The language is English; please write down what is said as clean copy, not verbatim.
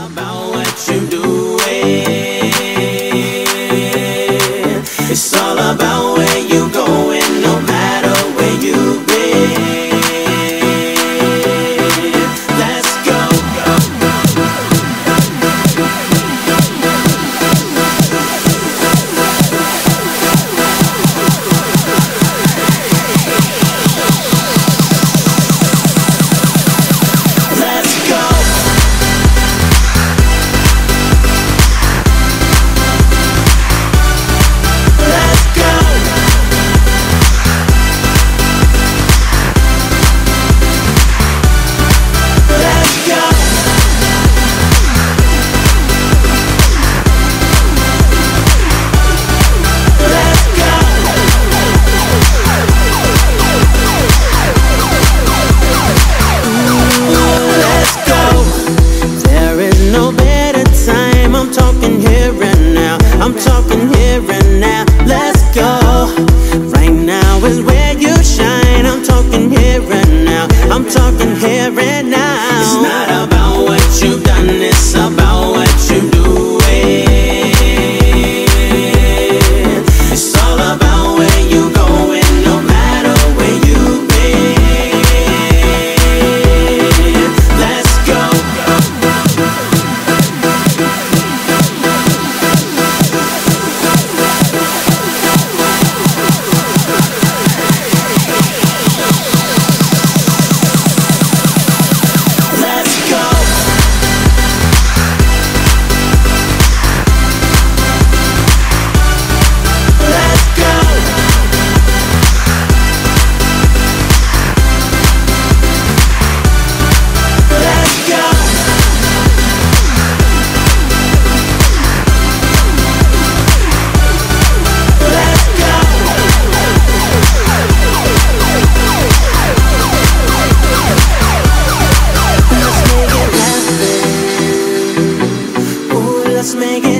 about what you do. It's all about where you going, no matter where you been. Let's go. I'm talking here and now, let's go. Right now is where you shine. I'm talking here and now, I'm talking here and now. It's not about what you've done, it's about what you do. It's all about where you going, no matter where you been. Let's go. Let's make it